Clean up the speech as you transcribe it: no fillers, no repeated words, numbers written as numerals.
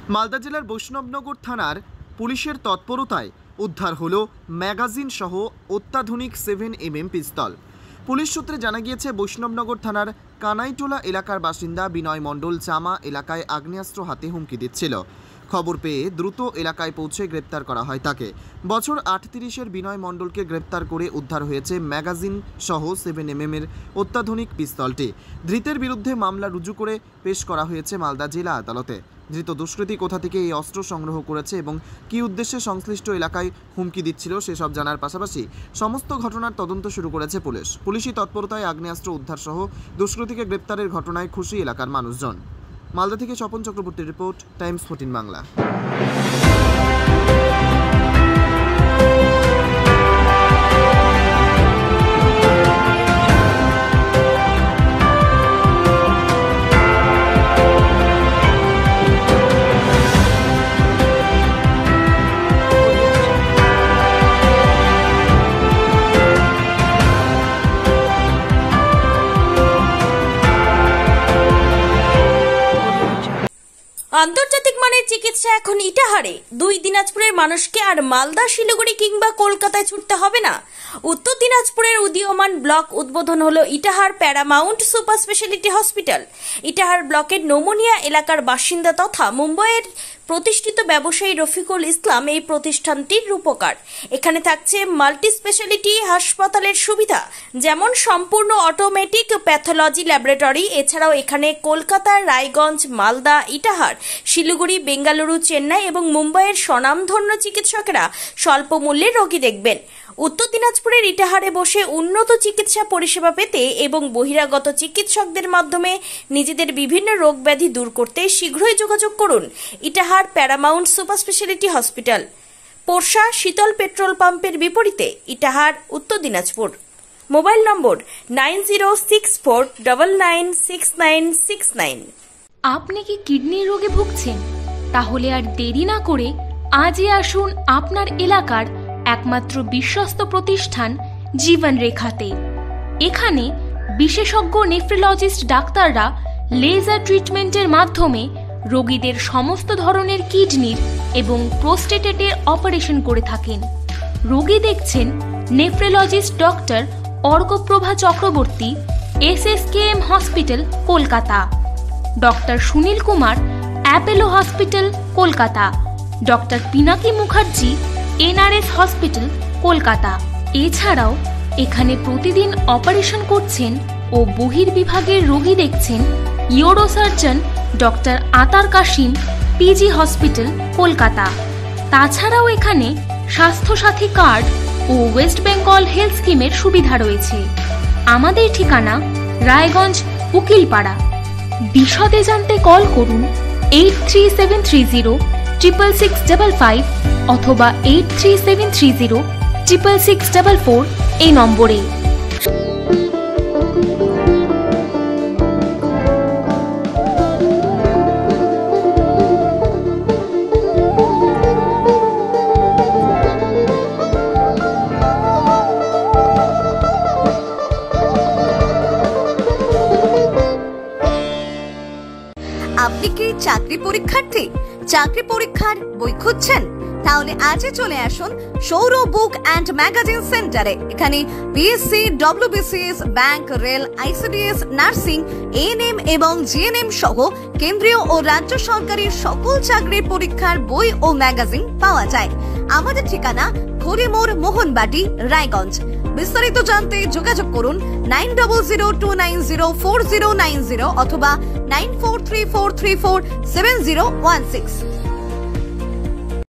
মালদা জেলার বৈষ্ণবনগর থানার পুলিশের তৎপরতায় উদ্ধার হলো ম্যাগাজিন সহ অত্যাধুনিক 7mm পিস্তল। পুলিশ সূত্রে জানা গিয়েছে, বৈষ্ণবনগর থানার কানাইটোলা এলাকার বাসিন্দা বিনয় মণ্ডল জামা এলাকায় আগ্নেয়াস্ত্র হাতে হুমকি দিচ্ছিল। খবর পেয়ে দ্রুত এলাকায় পৌঁছে গ্রেপ্তার করা হয় তাকে। বছর 38-এর বিনয় মণ্ডলকে গ্রেপ্তার করে উদ্ধার হয়েছে ম্যাগাজিন সহ 7mm এর অত্যাধুনিক পিস্তলটি। ধৃতের বিরুদ্ধে মামলা রুজু করে পেশ করা হয়েছে মালদা জেলা আদালতে। ধৃত দুষ্কৃতী কোথা থেকে এই অস্ত্র সংগ্রহ করেছে এবং কী উদ্দেশ্যে সংশ্লিষ্ট এলাকায় হুমকি দিচ্ছিল সেসব জানার পাশাপাশি সমস্ত ঘটনার তদন্ত শুরু করেছে পুলিশ। পুলিশি তৎপরতায় আগ্নেয়াস্ত্র উদ্ধার সহ দুষ্কৃতীকে গ্রেপ্তারের ঘটনায় খুশি এলাকার মানুষজন। মালদা থেকে স্বপন চক্রবর্তীর রিপোর্ট, টাইমস 14 বাংলা। আন্তর্জাতিক মানের চিকিৎসা এখন ইটাহারে। 2 দিনাজপুরের মানুষকে আর মালদা, শিলিগুড়ি কিংবা কলকাতায় ছুটতে হবে না। উত্তর দিনাজপুরের উদীয়মান ব্লক উদ্বোধন হলো Itahar paramount super speciality hospital. Itahar ব্লকের নোমনিয়া এলাকার বাসিন্দা তথা মুম্বাইয়ের প্রতিষ্ঠিত ব্যবসায়ী রফিকুল ইসলাম এই প্রতিষ্ঠানটির রূপকার। এখানে থাকছে মাল্টি স্পেশালিটি হাসপাতালের সুবিধা, যেমন সম্পূর্ণ অটোমেটিক প্যাথোলজি ল্যাবরেটরি। এছাড়াও এখানে কলকাতা, রায়গঞ্জ, মালদা, ইটাহার, শিলিগুড়ি, বেঙ্গালুরু, চেন্নাই এবং মুম্বাইয়ের স্বনামধন্য চিকিৎসকেরা স্বল্প মূল্যে রোগী দেখবেন। উত্তর দিনাজপুরের ইটাহারে বসে উন্নত চিকিৎসা পরিষেবা পেতে এবং বহিরাগত চিকিৎসকদের মাধ্যমে নিজেদের বিভিন্ন রোগ ব্যাধি দূর করতে শীঘ্রই যোগাযোগ করুন Itahar paramount super speciality hospital, Porsha Sheetal petrol পাম্পের বিপরীতে, ইটাহার, উত্তর দিনাজপুর। মোবাইল নম্বর 9064996969। আপনি কি কিডনি রোগে ভুগছেন? তাহলে আর দেরি না করে আজই আসুন আপনার এলাকার একমাত্র বিশ্বস্ত প্রতিষ্ঠান জীবন রেখাতে। এখানে বিশেষজ্ঞ নেফ্রোলজিস্ট ডাক্তাররা লেজার ট্রিটমেন্টের মাধ্যমে রোগীদের সমস্ত ধরনের কিডনির এবং প্রোস্টেটের অপারেশন করে থাকেন। রোগী দেখছেন nephrologist doctor Arkaprava Chakraborty, SSKM hospital, Kolkata. Doctor Sunil Kumar, Apollo hospital, Kolkata. Doctor Pinaki Mukherjee, NRS hospital, Kolkata. এছাড়াও এখানে প্রতিদিন অপারেশন করছেন ও বহির্বিভাগের রোগী দেখছেন ইউরোসার্জন ডক্টর আতার কাশিম, PG হসপিটাল, কলকাতা। তাছাড়াও এখানে স্বাস্থ্যসাথী কার্ড ও ওয়েস্ট বেঙ্গল হেলথ স্কিমের সুবিধা রয়েছে। আমাদের ঠিকানা রায়গঞ্জ, উকিলপাড়া। বিশদে জানতে কল করুন 8373066655 অথবা 8373066644 এই নম্বরে। আপনি কি চাকরি পরীক্ষার্থী? চাকরি পরীক্ষার বই খুঁজছেন? তাহলে আজই চলে আসুন সৌরভ বুক অ্যান্ড ম্যাগাজিন সেন্টারে। এখানে BSc, WBCS, bank, rail, ICDS, nursing, ANM এবং GNM সহ কেন্দ্রীয় ও রাজ্য সরকারের সকল চাকরির পরীক্ষার বই ও ম্যাগাজিন পাওয়া যায়। আমাদের ঠিকানা হরিমোড়, মোহনবাটি, রায়গঞ্জ। বিস্তারিত জানতে যোগাযোগ করুন 9002904090 অথবা 9434347016।